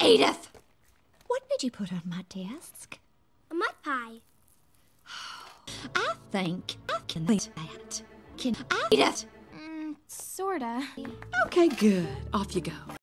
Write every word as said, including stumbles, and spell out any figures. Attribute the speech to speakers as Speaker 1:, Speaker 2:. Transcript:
Speaker 1: Edith! What did you put on my desk?
Speaker 2: A mud pie.
Speaker 1: I think I can eat that. Can I eat it?
Speaker 2: Mm, sorta.
Speaker 3: Okay, good. Off you go.